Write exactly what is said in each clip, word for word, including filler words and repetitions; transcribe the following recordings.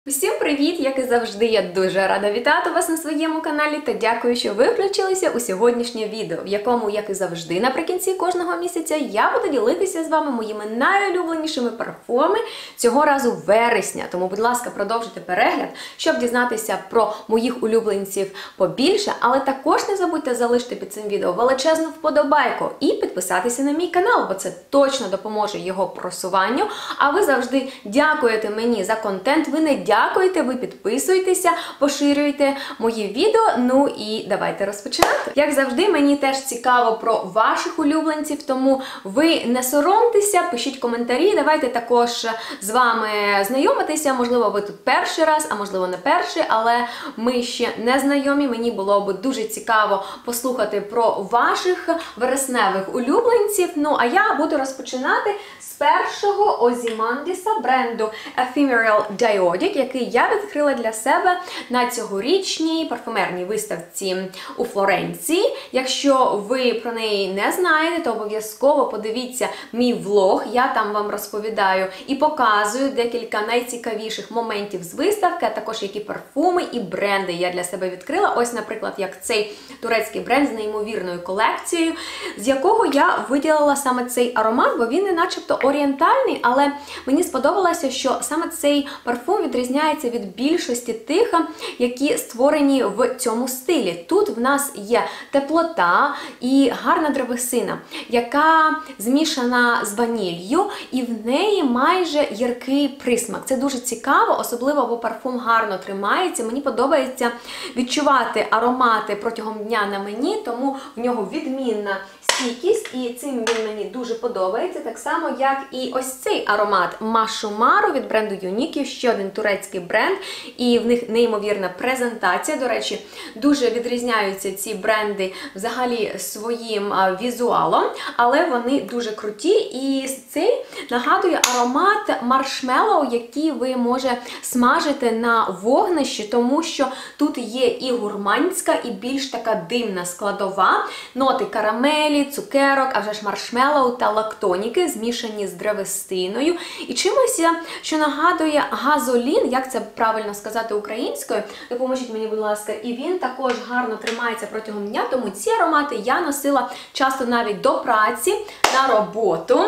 Усім привіт! Як і завжди, я дуже рада вітати вас на своєму каналі та дякую, що ви включилися у сьогоднішнє відео, в якому, як і завжди, наприкінці кожного місяця я буду ділитися з вами моїми найулюбленішими парфумами цього разу вересня. Тому, будь ласка, продовжуйте перегляд, щоб дізнатися про моїх улюбленців побільше, але також не забудьте залишити під цим відео величезну вподобайку і підписатися на мій канал, бо це точно допоможе його просуванню. А ви завжди дякуєте мені за контент, ви не дякуєте, ви підписуєтеся, поширюєте мої відео. Ну і давайте розпочинати. Як завжди, мені теж цікаво про ваших улюбленців, тому ви не соромтеся, пишіть коментарі, давайте також з вами знайомитися. Можливо, ви тут перший раз, а можливо не перший, але ми ще не знайомі. Мені було б дуже цікаво послухати про ваших вересневих улюбленців. Ну, а я буду розпочинати з першого Озімандіса бренду Ephemeral Diodic, який я відкрила для себе на цьогорічній парфумерній виставці у Флоренції. Якщо ви про неї не знаєте, то обов'язково подивіться мій влог, я там вам розповідаю і показую декілька найцікавіших моментів з виставки, а також які парфуми і бренди я для себе відкрила. Ось, наприклад, як цей турецький бренд з неймовірною колекцією, з якого я виділила саме цей аромат, бо він не начебто орієнтальний, але мені сподобалося, що саме цей парфум відрізняється від більшості тих, які створені в цьому стилі. Тут в нас є теплота і гарна древесина, яка змішана з ваніллю, і в неї майже гіркий присмак. Це дуже цікаво, особливо, бо парфум гарно тримається. Мені подобається відчувати аромати протягом дня на мені, тому в нього відмінна стійкість, і цим він мені дуже подобається, так само, як і ось цей аромат Машумару від бренду Юнікі, ще один турецький бренд, і в них неймовірна презентація. До речі, дуже відрізняються ці бренди взагалі своїм візуалом, але вони дуже круті, і цей нагадує аромат маршмеллоу, який ви може смажити на вогнищі, тому що тут є і гурманська, і більш така димна складова, ноти карамелі, цукерок, а вже ж маршмеллоу та лактоніки, змішані з древесиною. І чимось, що нагадує газолін, як це правильно сказати українською, допоможіть мені, будь ласка, і він також гарно тримається протягом дня, тому ці аромати я носила часто навіть до праці, на роботу.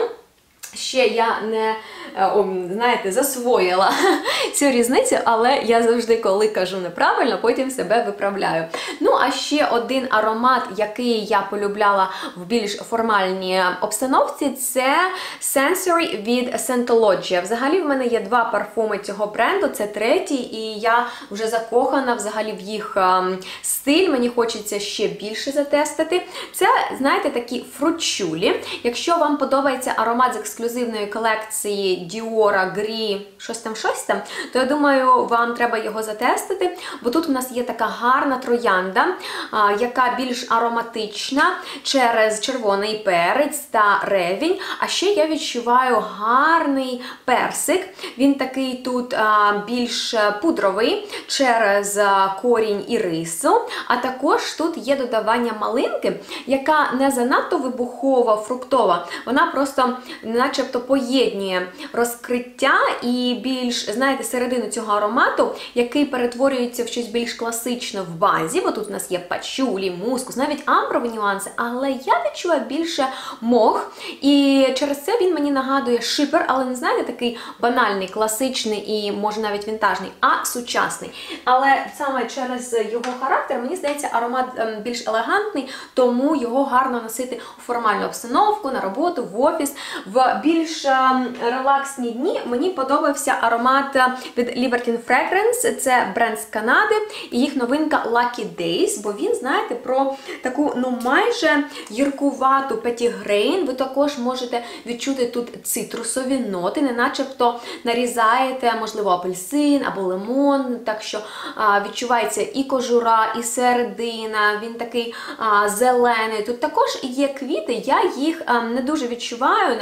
Ще я не, о, знаєте, засвоїла цю різницю, але я завжди, коли кажу неправильно, потім себе виправляю. Ну, а ще один аромат, який я полюбляла в більш формальній обстановці, це Sensory від Scentologia. Взагалі, в мене є два парфуми цього бренду, це третій, і я вже закохана взагалі в їх стиль, мені хочеться ще більше затестити. Це, знаєте, такі фручулі. Якщо вам подобається аромат з ексклюзивної колекції Dior Gris, щось там, щось там, то я думаю, вам треба його затестити, бо тут у нас є така гарна троянда, а, яка більш ароматична через червоний перець та ревінь, а ще я відчуваю гарний персик, він такий тут а, більш пудровий через а, корінь ірису, а також тут є додавання малинки, яка не занадто вибухова, фруктова, вона просто начебто поєднує розкриття і більш, знаєте, середину цього аромату, який перетворюється в щось більш класичне в базі, бо тут у нас є пачулі, мускус, навіть амброві нюанси, але я відчуваю більше мох, і через це він мені нагадує шипер, але не, знаєте, такий банальний, класичний і, може, навіть вінтажний, а сучасний. Але саме через його характер, мені здається, аромат більш елегантний, тому його гарно носити у формальну обстановку, на роботу, в офіс, в більш релаксні дні. Мені подобався аромат від Libertine Fragrance, це бренд з Канади, і їх новинка Lucky Days, бо він, знаєте, про таку, ну, майже гіркувату петігрейн. Ви також можете відчути тут цитрусові ноти, не начебто нарізаєте, можливо, апельсин або лимон, так що а, відчувається і кожура, і середина, він такий а, зелений. Тут також є квіти, я їх а, не дуже відчуваю, наприклад,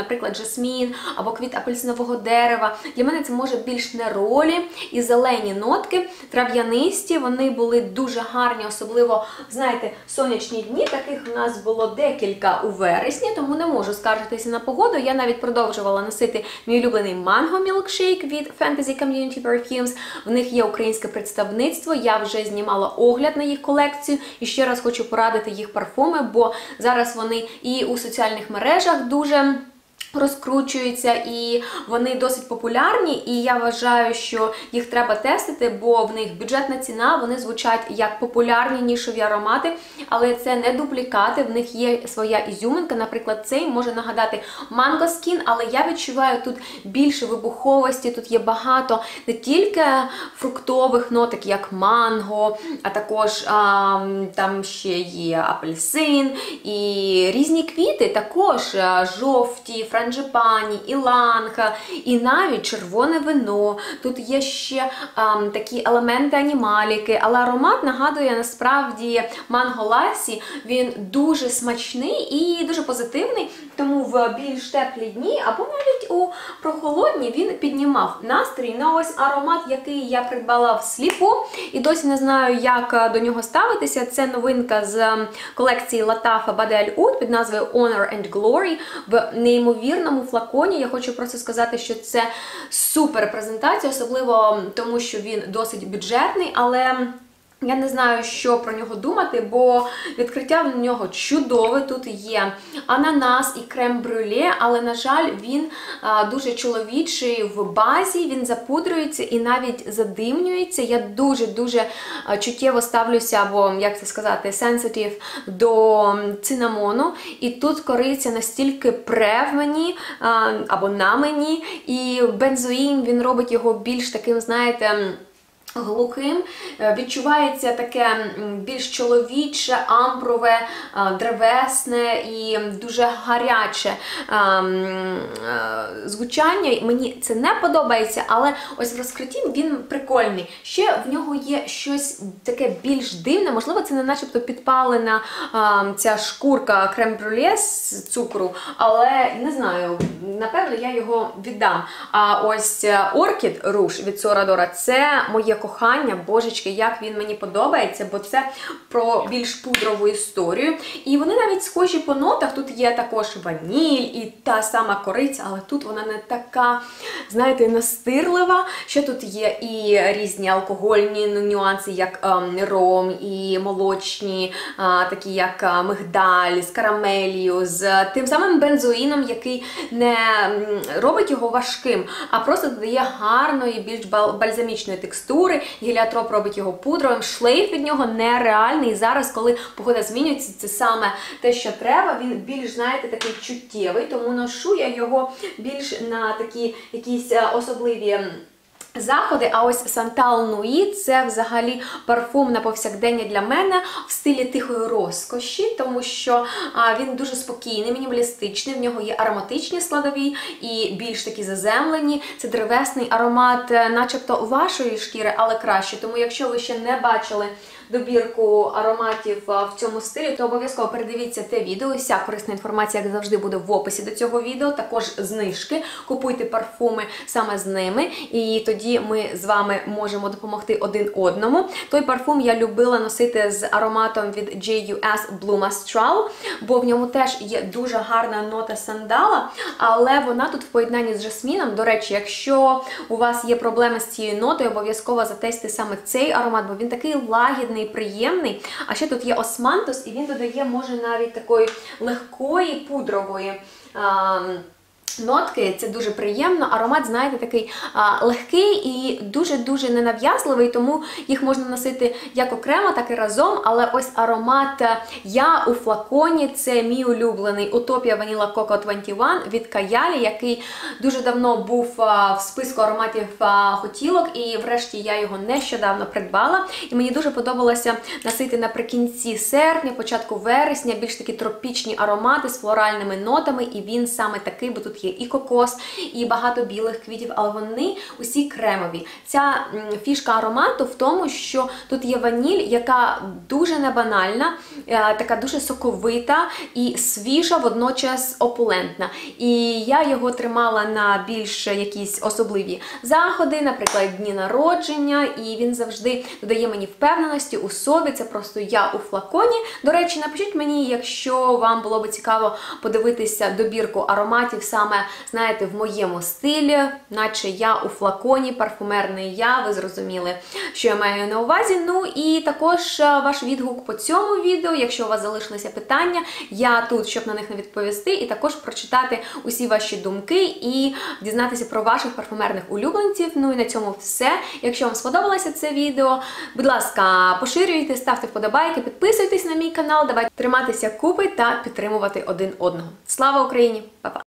жасмін або квіт апельсинового дерева. Для мене це може більш неролі і зелені нотки, трав'янисті, вони були дуже гарні, особливо, знаєте, сонячні дні, таких у нас було декілька у вересні, тому не можу скаржитися на погоду. Я навіть продовжувала носити мій улюблений Mango Milkshake від Fantasy Community Perfumes. В них є українське представництво, я вже знімала огляд на їх колекцію і ще раз хочу порадити їх парфуми, бо зараз вони і у соціальних мережах дуже розкручуються, і вони досить популярні, і я вважаю, що їх треба тестити, бо в них бюджетна ціна, вони звучать як популярні нішові аромати, але це не дублікати, в них є своя ізюминка, наприклад, цей може нагадати Mango Skin, але я відчуваю тут більше вибуховості, тут є багато не тільки фруктових ноток, як манго, а також а, там ще є апельсин і різні квіти, також а, жовті, франджипані, іланг, і навіть червоне вино. Тут є ще а, такі елементи анімаліки, але аромат нагадує насправді манго ласі. Він дуже смачний і дуже позитивний, тому в більш теплі дні або навіть у прохолодні він піднімав настрій. Ну ось аромат, який я придбала всліпу і досі не знаю, як до нього ставитися. Це новинка з колекції Lattafa Bade'Al Oud під назвою Honor and Glory в неймовірному флаконі. Я хочу просто сказати, що це супер презентація, особливо тому, що він досить бюджетний, але я не знаю, що про нього думати, бо відкриття в нього чудове. Тут є ананас і крем-брюле, але, на жаль, він а, дуже чоловічий в базі, він запудрюється і навіть задимнюється. Я дуже-дуже чуттєво ставлюся, або, як це сказати, sensitive до цинамону. І тут кориця настільки пре в мені, а, або на мені, і бензоїн, він робить його більш таким, знаєте, глухим. Відчувається таке більш чоловіче, амброве, древесне і дуже гаряче звучання. Мені це не подобається, але ось в розкритті він прикольний. Ще в нього є щось таке більш дивне, можливо, це не начебто підпалена ця шкурка крем-брюле з цукру, але не знаю, напевно, я його віддам. А ось Orchid Rouge від Сорадора – це моє кохання, божечки, як він мені подобається, бо це про більш пудрову історію. І вони навіть схожі по нотах, тут є також ваніль і та сама кориця, але тут вона не така, знаєте, настирлива. Ще тут є і різні алкогольні нюанси, як ем, ром, і молочні, е, такі як е, мигдаль, з карамелью, з тим самим бензоїном, який не робить його важким, а просто додає гарної, більш бальзамічної текстури. Геліотроп робить його пудровим, шлейф від нього нереальний. І зараз, коли погода змінюється, це саме те, що треба. Він більш, знаєте, такий чуттєвий, тому ношу я його більш на такі якісь особливі заходи. А ось Santal Nuit – це взагалі парфум на повсякдення для мене в стилі тихої розкоші, тому що а, він дуже спокійний, мінімалістичний, в нього є ароматичні складові і більш такі заземлені. Це древесний аромат начебто вашої шкіри, але краще. Тому якщо ви ще не бачили добірку ароматів в цьому стилі, то обов'язково передивіться те відео. Вся корисна інформація, як завжди, буде в описі до цього відео. Також знижки. Купуйте парфуми саме з ними, і тоді ми з вами можемо допомогти один одному. Той парфум я любила носити з ароматом від джей ю ес Blue Mastral, бо в ньому теж є дуже гарна нота сандала, але вона тут в поєднанні з жасміном. До речі, якщо у вас є проблеми з цією нотою, обов'язково затестити саме цей аромат, бо він такий лагідний, приємний. А ще тут є османтус, і він додає, може, навіть такої легкої пудрової а, нотки. Це дуже приємно. Аромат, знаєте, такий а, легкий і дуже-дуже ненав'язливий, тому їх можна носити як окремо, так і разом. Але ось аромат Я у флаконі – це мій улюблений Utopia Vanilla Coco двадцять один від Каялі, який дуже давно був а, в списку ароматів а, хотілок, і врешті я його нещодавно придбала. І мені дуже подобалося носити наприкінці серпня, початку вересня, більш такі тропічні аромати з флоральними нотами, і він саме такий, бо тут тут є і кокос, і багато білих квітів, але вони усі кремові. Ця фішка аромату в тому, що тут є ваніль, яка дуже не банальна, така дуже соковита і свіжа, водночас опулентна. І я його тримала на більш якісь особливі заходи, наприклад, дні народження, і він завжди додає мені впевненості у собі. Це просто я у флаконі. До речі, напишіть мені, якщо вам було б цікаво подивитися добірку ароматів саме, знаєте, в моєму стилі, наче я у флаконі, парфумерний я, ви зрозуміли, що я маю на увазі. Ну і також ваш відгук по цьому відео, якщо у вас залишилися питання, я тут, щоб на них не відповісти, і також прочитати усі ваші думки і дізнатися про ваших парфумерних улюбленців. Ну і на цьому все. Якщо вам сподобалося це відео, будь ласка, поширюйте, ставте вподобайки, підписуйтесь на мій канал, давайте триматися купи та підтримувати один одного. Слава Україні! Па-па!